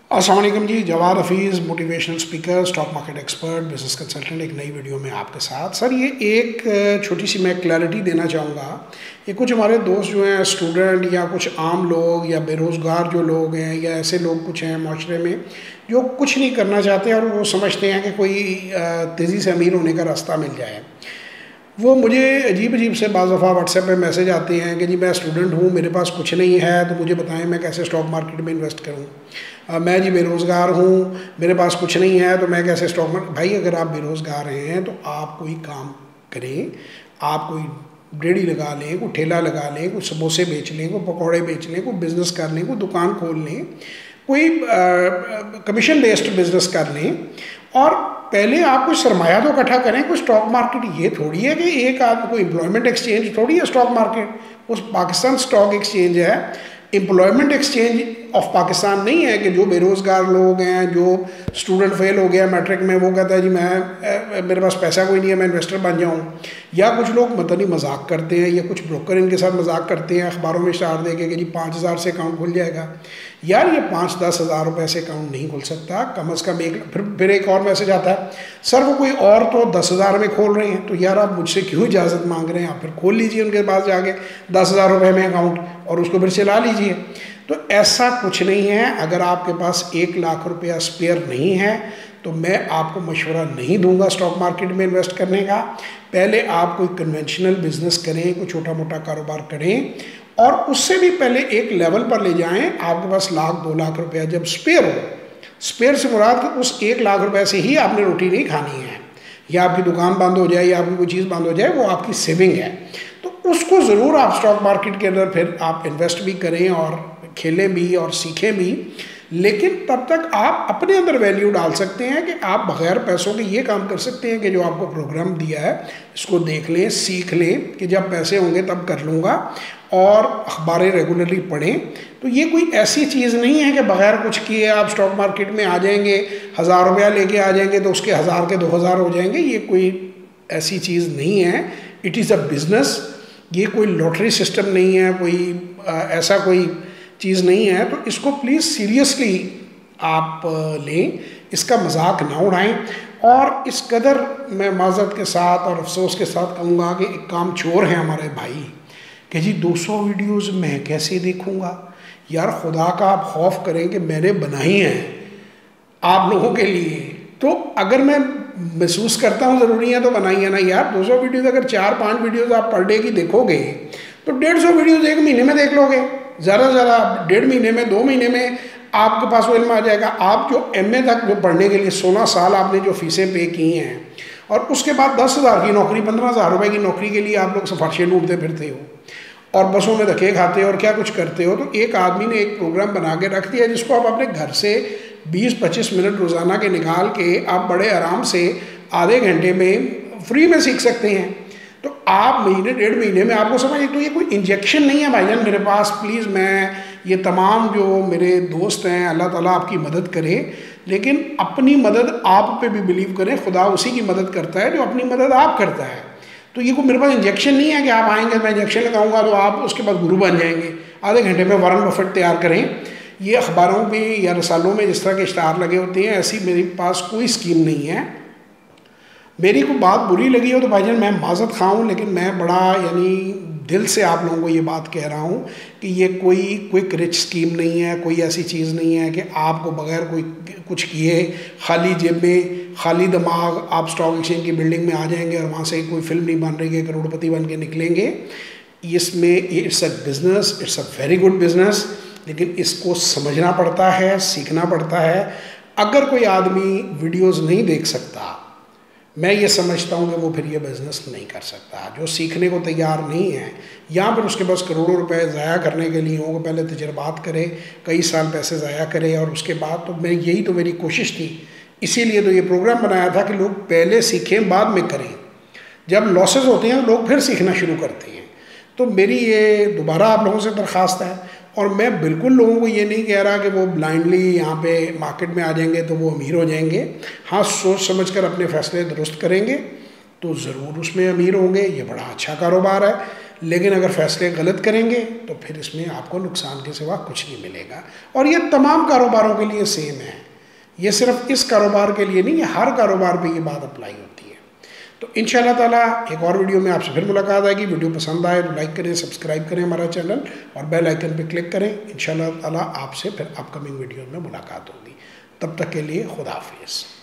अस्सलाम वालेकुम जी। Jawad Hafeez, motivational speaker, stock market expert, business consultant, एक नई वीडियो में आपके साथ। सर ये एक छोटी सी मैं क्लैरिटी देना चाहूँगा। ये कुछ हमारे दोस्त जो हैं स्टूडेंट या कुछ आम लोग या बेरोज़गार जो लोग हैं या ऐसे लोग कुछ हैं माशरे में जो कुछ नहीं करना चाहते और वो समझते हैं कि कोई तेज़ी से अमीर होने का रास्ता मिल जाए। वो मुझे अजीब अजीब से बाज़ दफ़ा व्हाट्सएप पे मैसेज आते हैं कि जी मैं स्टूडेंट हूँ, मेरे पास कुछ नहीं है, तो मुझे बताएं मैं कैसे स्टॉक मार्केट में इन्वेस्ट करूँ। मैं जी बेरोज़गार हूँ, मेरे पास कुछ नहीं है, तो मैं कैसे स्टॉक मार्केट। भाई अगर आप बेरोज़गार हैं तो आप कोई काम करें, आप कोई रेडी लगा लें, कोई ठेला लगा लें, कोई समोसे बेच लें, कोई पकौड़े बेच लें, कोई बिज़नेस कर लें, कोई दुकान खोल लें, कोई कमीशन बेस्ड बिजनेस कर लें। और पहले आप कुछ सरमाया तो इकट्ठा करें। कोई स्टॉक मार्केट ये थोड़ी है कि एक आदमी, कोई एम्प्लॉयमेंट एक्सचेंज थोड़ी है स्टॉक मार्केट। उस पाकिस्तान स्टॉक एक्सचेंज है, एम्प्लॉयमेंट एक्सचेंज ऑफ पाकिस्तान नहीं है कि जो बेरोज़गार लोग हैं, जो स्टूडेंट फेल हो गया मैट्रिक में, वो कहता है जी मैं मेरे पास पैसा कोई नहीं है, मैं इन्वेस्टर बन जाऊँ। या कुछ लोग मतलब मजाक करते हैं या कुछ ब्रोकर इनके साथ मजाक करते हैं, अखबारों में इश्तहार दे के कि जी 5,000 से अकाउंट खुल जाएगा। यार ये 5-10 हज़ार रुपये से अकाउंट नहीं खुल सकता, कम अज़ कम एक। फिर एक और मैसेज आता है, सर वो कोई और तो 10,000 में खोल रहे हैं, तो यार आप मुझसे क्यों इजाज़त मांग रहे हैं? आप फिर खोल लीजिए उनके पास जाके 10,000 रुपये में अकाउंट और उसको फिर चला लीजिए। तो ऐसा कुछ नहीं है। अगर आपके पास 1 लाख रुपया स्पेयर नहीं है तो मैं आपको मशवरा नहीं दूंगा स्टॉक मार्केट में इन्वेस्ट करने का। पहले आप कोई कन्वेंशनल बिजनेस करें, कोई छोटा मोटा कारोबार करें और उससे भी पहले एक लेवल पर ले जाएं। आपके पास 1-2 लाख रुपया जब स्पेयर हो, स्पेयर से मुराद उस 1 लाख रुपये से ही आपने रोटी नहीं खानी है, या आपकी दुकान बंद हो जाए या आपकी कोई चीज़ बंद हो जाए, वो आपकी सेविंग है। तो उसको ज़रूर आप स्टॉक मार्केट के अंदर फिर आप इन्वेस्ट भी करें और खेलें भी और सीखें भी। लेकिन तब तक आप अपने अंदर वैल्यू डाल सकते हैं कि आप बग़ैर पैसों के ये काम कर सकते हैं कि जो आपको प्रोग्राम दिया है इसको देख लें, सीख लें कि जब पैसे होंगे तब कर लूँगा, और अखबारें रेगुलरली पढ़ें। तो ये कोई ऐसी चीज़ नहीं है कि बग़ैर कुछ किए आप स्टॉक मार्केट में आ जाएंगे, 1,000 रुपया लेके आ जाएंगे तो उसके 1,000 के 2,000 हो जाएंगे। ये कोई ऐसी चीज़ नहीं है। It is a business. ये कोई लॉटरी सिस्टम नहीं है, कोई ऐसा कोई चीज़ नहीं है। तो इसको प्लीज़ सीरियसली आप लें, इसका मजाक ना उड़ाएं। और इस कदर मैं माज़रत के साथ और अफसोस के साथ कहूँगा कि एक काम चोर हैं हमारे भाई कि जी 200 वीडियोज़ मैं कैसे देखूँगा। यार खुदा का आप खौफ करें कि मैंने बनाई हैं आप लोगों के लिए, तो अगर मैं महसूस करता हूँ ज़रूरी है तो बनाई है ना यार। 200 वीडियोज़ अगर 4-5 वीडियोज़ आप पर डे की देखोगे तो 150 वीडियोज़ एक महीने में देख लोगे, ज़्यादा से ज़्यादा 1.5 महीने में, 2 महीने में आपके पास वो इल्म आ जाएगा। आप जो MA तक जो पढ़ने के लिए 16 साल आपने जो फीसें पे की हैं और उसके बाद 10,000 की नौकरी, 15,000 रुपये की नौकरी के लिए आप लोग सिफारिशें ढूंढते फिरते हो और बसों में धक्के खाते हो और क्या कुछ करते हो। तो एक आदमी ने एक प्रोग्राम बना के रख दिया जिसको आप अपने घर से 20-25 मिनट रोज़ाना के निकाल के आप बड़े आराम से आधे घंटे में फ्री में सीख सकते हैं। तो आप महीने 1.5 महीने में आपको समझ। तो ये कोई इंजेक्शन नहीं है भाईजान मेरे पास। प्लीज़ मैं ये तमाम जो मेरे दोस्त हैं, अल्लाह ताला आपकी मदद करे, लेकिन अपनी मदद आप पे भी बिलीव करें। खुदा उसी की मदद करता है जो अपनी मदद आप करता है। तो ये कोई मेरे पास इंजेक्शन नहीं है कि आप आएंगे मैं इंजेक्शन लगाऊंगा तो आप उसके बाद गुरु बन जाएंगे। आधे घंटे में वॉरेन बफेट तैयार करें। ये अखबारों में या रसालों में जिस तरह के इश्तहार लगे होते हैं, ऐसी मेरे पास कोई स्कीम नहीं है। मेरी कोई बात बुरी लगी हो तो भाईजान मैं माज़रत खाऊँ, लेकिन मैं बड़ा यानी दिल से आप लोगों को ये बात कह रहा हूँ कि ये कोई क्विक रिच स्कीम नहीं है, कोई ऐसी चीज़ नहीं है कि आपको बग़ैर कोई कुछ किए खाली जेब में, खाली दिमाग आप स्टॉक एक्सचेंज की बिल्डिंग में आ जाएंगे और वहाँ से कोई फिल्म नहीं बन रही है, करोड़पति बन के निकलेंगे। इसमें it's a business, it's a very good business, लेकिन इसको समझना पड़ता है, सीखना पड़ता है। अगर कोई आदमी वीडियोज़ नहीं देख सकता, मैं ये समझता हूँ कि वो फिर ये बिज़नेस नहीं कर सकता। जो सीखने को तैयार नहीं है या फिर उसके पास करोड़ों रुपए ज़ाया करने के लिए हो, वो पहले तजर्बात करे, कई साल पैसे ज़ाया करे और उसके बाद तो यही तो मेरी कोशिश थी। इसीलिए तो ये प्रोग्राम बनाया था कि लोग पहले सीखें बाद में करें। जब लॉसेस होते हैं लोग फिर सीखना शुरू करते हैं। तो मेरी ये दोबारा आप लोगों से दरख्वास्त है। और मैं बिल्कुल लोगों को ये नहीं कह रहा कि वो ब्लाइंडली यहाँ पे मार्केट में आ जाएंगे तो वो अमीर हो जाएंगे। हाँ, सोच समझ कर अपने फ़ैसले दुरुस्त करेंगे तो ज़रूर उसमें अमीर होंगे। ये बड़ा अच्छा कारोबार है। लेकिन अगर फैसले गलत करेंगे तो फिर इसमें आपको नुकसान के सिवा कुछ नहीं मिलेगा। और ये तमाम कारोबारों के लिए सेम है, ये सिर्फ इस कारोबार के लिए नहीं, ये हर कारोबार पे ये बात अप्लाई होती है। तो इंशाल्लाह ताला एक और वीडियो में आपसे फिर मुलाकात आएगी। वीडियो पसंद आए तो लाइक करें, सब्सक्राइब करें हमारा चैनल और बेल आइकन पे क्लिक करें। इंशाल्लाह ताला आपसे फिर अपकमिंग वीडियो में मुलाकात होगी। तब तक के लिए खुदा हाफिज़।